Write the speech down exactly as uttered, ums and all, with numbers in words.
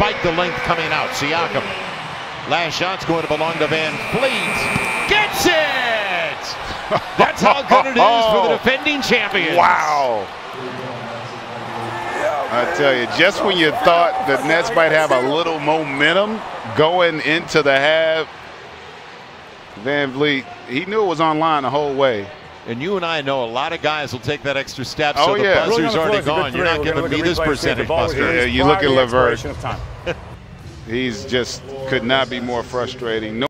despite the length coming out. Siakam. Last shot's going to belong to VanVleet. Gets it! That's how good it is for the defending champions. Wow. I tell you, just when you thought the Nets might have a little momentum going into the half, VanVleet, he knew it was online the whole way. And you and I know a lot of guys will take that extra step, oh, so the yeah. buzzer's already gone. You're not giving me this percentage, Buster. Yeah, you look at LeVert. He's just could not be more frustrating. No